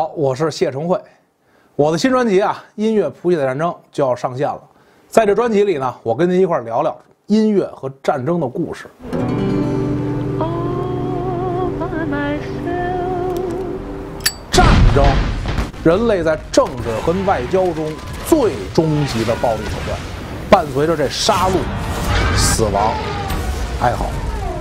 好，我是谢承慧。我的新专辑啊，《音乐谱写的战争》就要上线了。在这专辑里呢，我跟您一块聊聊音乐和战争的故事。战争，人类在政治和外交中最终极的暴力手段，伴随着这杀戮、死亡、哀嚎。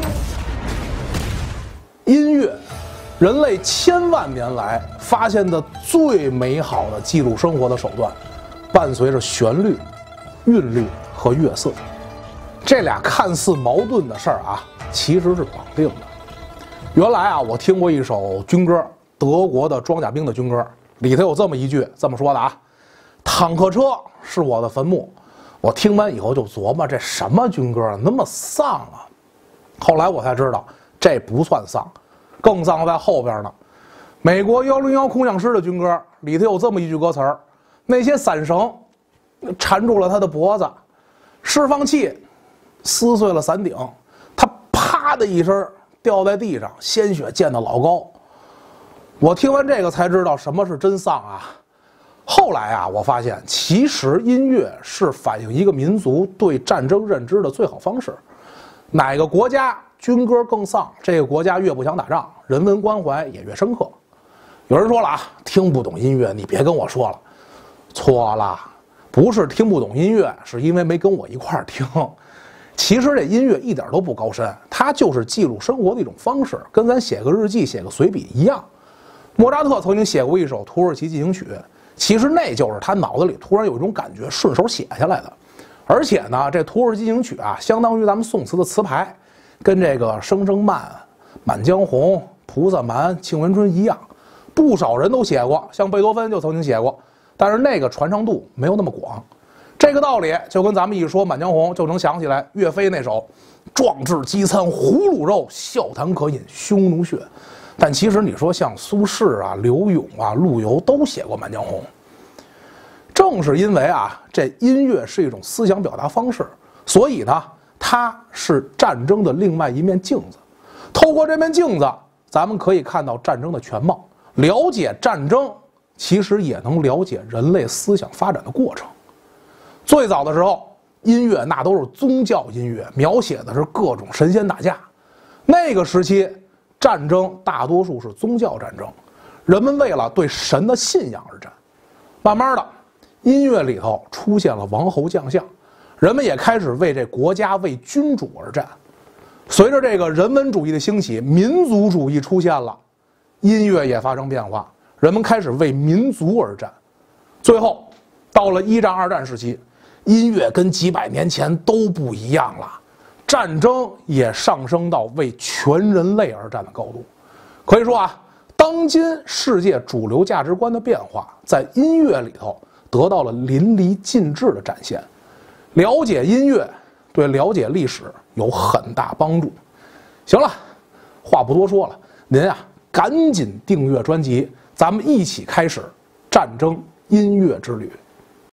音乐，人类千万年来发现的最美好的记录生活的手段，伴随着旋律、韵律和乐色。这俩看似矛盾的事儿啊，其实是绑定的。原来啊，我听过一首军歌，德国的装甲兵的军歌，里头有这么一句这么说的啊：坦克车是我的坟墓。我听完以后就琢磨，这什么军歌啊，那么丧啊！后来我才知道，这不算丧，更丧在后边呢。美国101空降师的军歌里头有这么一句歌词儿：那些伞绳缠住了他的脖子，释放器撕碎了伞顶，他啪的一声掉在地上，鲜血溅得老高。我听完这个才知道什么是真丧啊！后来啊，我发现其实音乐是反映一个民族对战争认知的最好方式。哪个国家军歌更丧，这个国家越不想打仗，人文关怀也越深刻。有人说了啊，听不懂音乐，你别跟我说了。错了，不是听不懂音乐，是因为没跟我一块儿听。其实这音乐一点都不高深，它就是记录生活的一种方式，跟咱写个日记、写个随笔一样。莫扎特曾经写过一首《土耳其进行曲》，其实那就是他脑子里突然有一种感觉，顺手写下来的。而且呢，这《土耳其进行曲》啊，相当于咱们宋词的词牌，跟这个《声声慢》《满江红》《菩萨蛮》《庆元春》一样，不少人都写过，像贝多芬就曾经写过，但是那个传唱度没有那么广。这个道理就跟咱们一说《满江红》，就能想起来岳飞那首“壮志饥餐胡虏肉，笑谈渴饮匈奴血”。但其实你说像苏轼啊、柳永啊、陆游都写过《满江红》。正是因为啊，这音乐是一种思想表达方式，所以呢，它是战争的另外一面镜子。透过这面镜子，咱们可以看到战争的全貌，了解战争，其实也能了解人类思想发展的过程。最早的时候，音乐那都是宗教音乐，描写的是各种神仙打架。那个时期，战争大多数是宗教战争，人们为了对神的信仰而战。慢慢的，音乐里头出现了王侯将相，人们也开始为这国家、为君主而战。随着这个人文主义的兴起，民族主义出现了，音乐也发生变化，人们开始为民族而战。最后，到了1战、2战时期，音乐跟几百年前都不一样了，战争也上升到为全人类而战的高度。可以说啊，当今世界主流价值观的变化，在音乐里头得到了淋漓尽致的展现。了解音乐对了解历史有很大帮助。行了，话不多说了，您啊赶紧订阅专辑，咱们一起开始战争音乐之旅。